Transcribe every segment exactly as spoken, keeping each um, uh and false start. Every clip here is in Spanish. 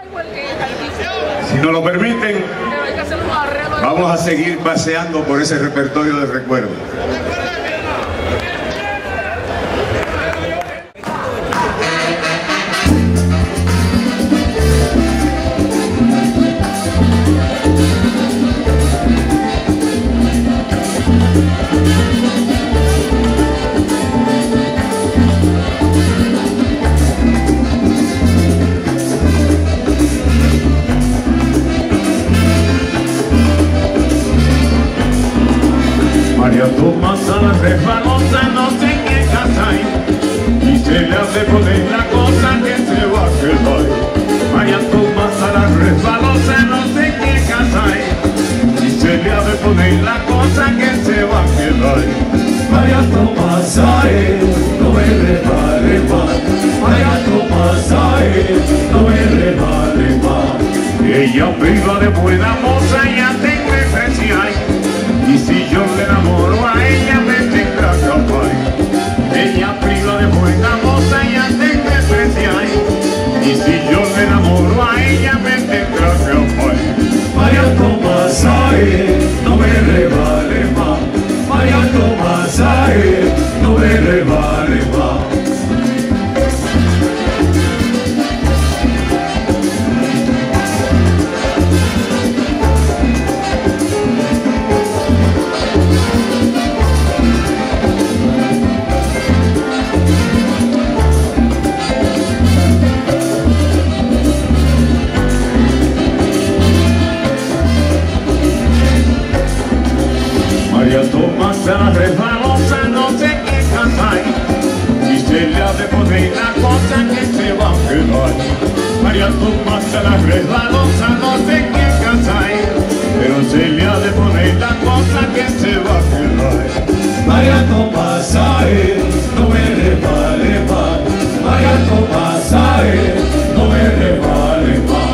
Si nos lo permiten, vamos a seguir paseando por ese repertorio de recuerdos. María Tomasa la resbalosa, no sé qué casa hay, y se le hace poner la cosa que se va a quedar. María Tomasa la resbalosa, no sé qué casa hay, y se le hace poner la cosa que se va a quedar. María Tomasa, eh, no me resbale más. María Tomasa, eh, no me resbale más. Ella priva de buena moza, ella tengo especial. Y si yo le enamoro a ella me tendrá capaz. Ella priva de buena moza, ella tengo especial. Y si yo le enamoro a ella me tendrá capaz. María Tomasa, eh, no me rebale más. María Tomasa, eh, no me rebale más. María Tomasa la resbalosa, no sé qué casa hay, y se le ha de poner la cosa que se va a quedar. María Tomasa la resbalosa, no sé qué casa hay, pero se le ha de poner la cosa que se va a quedar. María Tomasa, eh, no me resbale más. María Tomasa, eh, no me resbale más.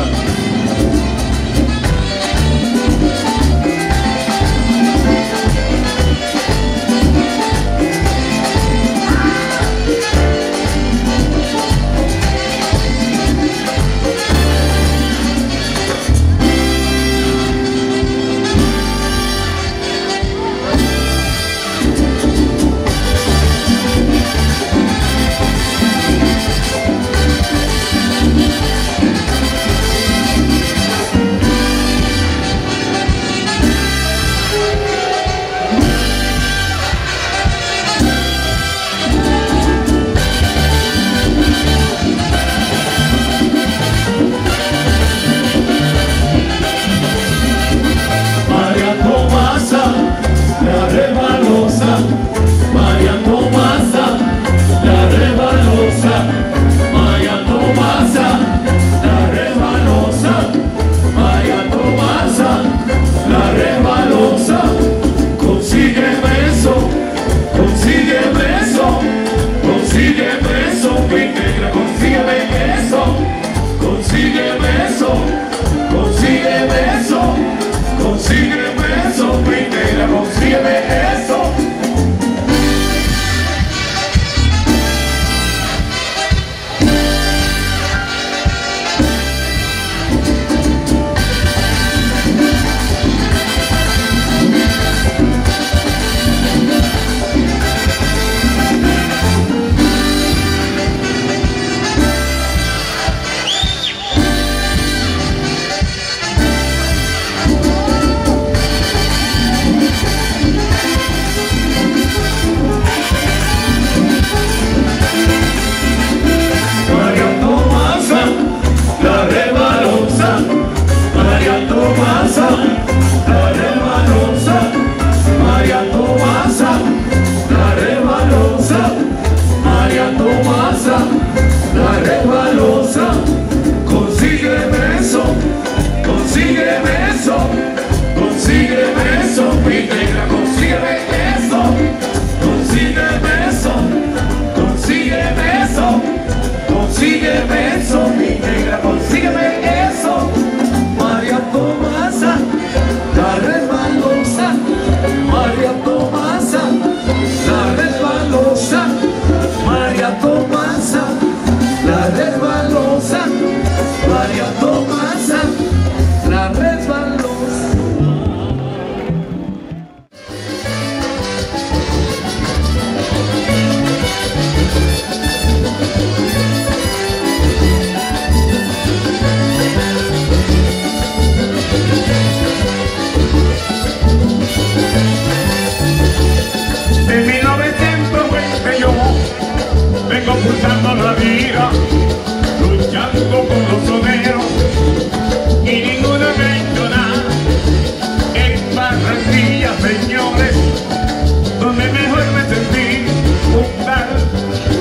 María Tomasa,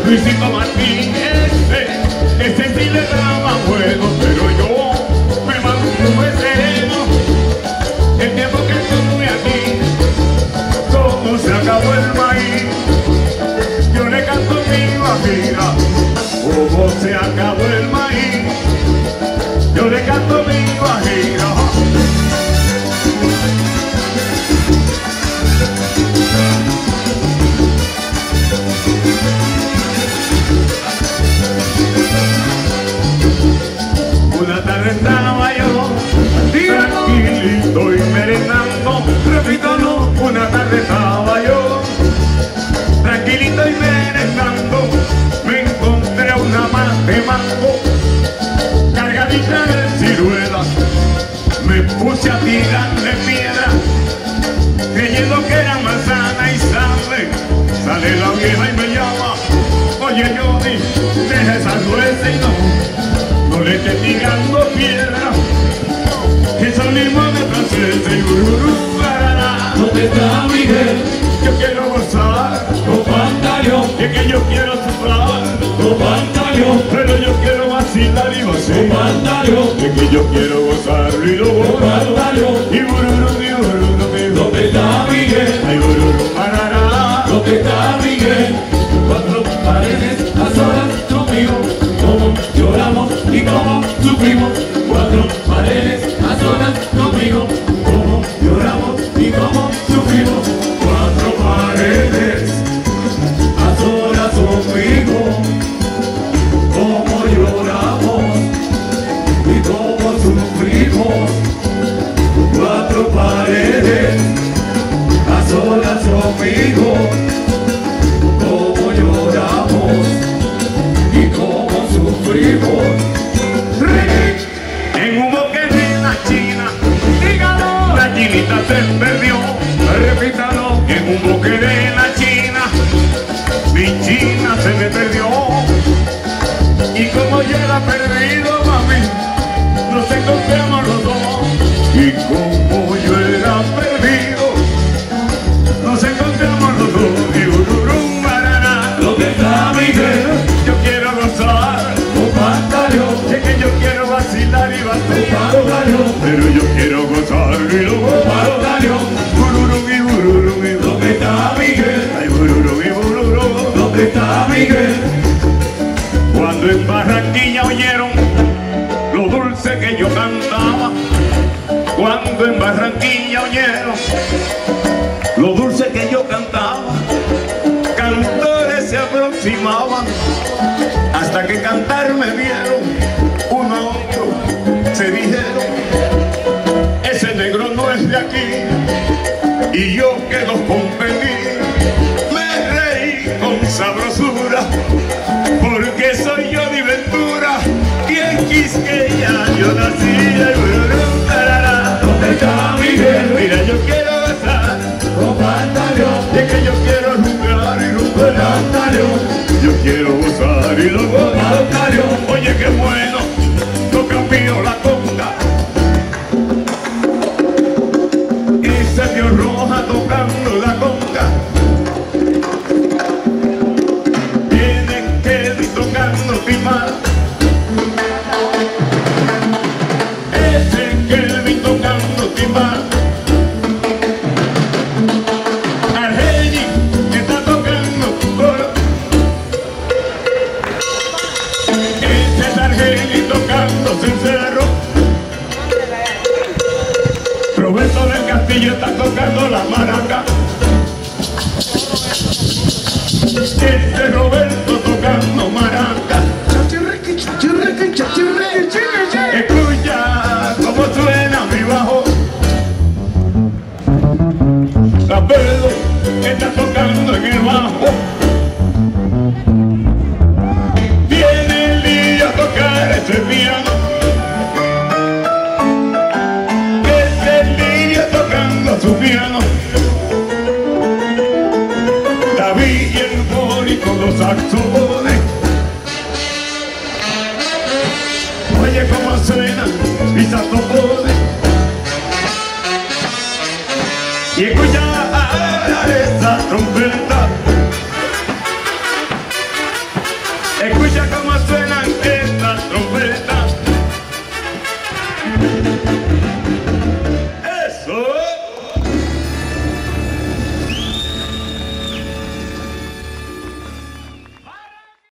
Luisito Martínez, ese, ese sí le daba bueno, pero yo me mantuve sereno. El tiempo que estuve aquí, como se acabó el maíz, yo le canto mi guajira, como se acabó el maíz, yo le canto mi guajira. Una tarde estaba yo tranquilito y merendando, repítalo, una tarde estaba yo tranquilito y merendando, me encontré una más de mango cargadita de ciruelas, me puse a tirarle piedra creyendo que era manzana y sale, sale la vieja y me llama, oye Johnny, deja esa nueces y no, no le estés tirando piedra, que son limones franceses y bururú, barará. ¿Dónde está Miguel? Yo quiero gozar, Con pantaleón, es que yo quiero soplar, con pantaleón, pero yo quiero vacilar y con vacilar, pantaleón, es que yo quiero gozar y lo con gozar, pantaleón. y bururú, y bururú, y bururú, ¿Dónde está Miguel? ay bururú, barará. ¿Dónde está Miguel? Cuatro paredes a solas conmigo, como lloramos y como sufrimos. Cuatro paredes a solas conmigo, como lloramos y como sufrimos. Cuatro paredes a solas conmigo, como lloramos y como sufrimos. Cuatro paredes a solas conmigo, como lloramos y como sufrimos. En un bosque de la China, dígalo, la chinita se perdió, repítalo, en un bosque de la China, mi China se me perdió, y como yo era perdido, mami, nos encontramos los dos, y como yo era perdido, nos encontramos los dos, y ururum, barará. ¿Dónde está Miguel? Yo quiero gozar, Con pantaleón, es que yo quiero vacilar y con vacilar, pantaleón, pero yo quiero gozar y lo con gozar. pantaleón. Bururum y bururum y bururum. ¿Dónde está Miguel? Ay, bururum y bururum. ¿Dónde está Miguel? Cuando en Barranquilla oyeron lo dulce que yo cantaba, cuando en Barranquilla oyeron lo dulce que yo cantaba, cantores se aproximaban hasta que cantar me vieron, uno a otro se dijeron, ese negro no es de aquí, y yo que los comprendí, me reí con sabrosura, porque soy yo de Ventura, y en Quisqueya yo nací, y bururum, tarará. ¿Dónde está Miguel? Mira, yo quiero gozar, Con pantaleón, y es que yo quiero rumbear y con rumbear, pantaleón, yo quiero gozar y lo con gozar. pantaleón. Oye, qué bueno, toca mío la conga, y se vio roja tocando la conga, viene Kelly tocando timar, ese Kelly tocando timar, Argeni está tocando coro, ese es Argeni tocando sincero, Roberto del Castillo está tocando la maraca, este Roberto tocando maraca, escucha cómo suena mi bajo, Capelo está tocando en el bajo, viene el día a tocar ese piano, ese niño tocando su piano, David y el Bori con los saxofones,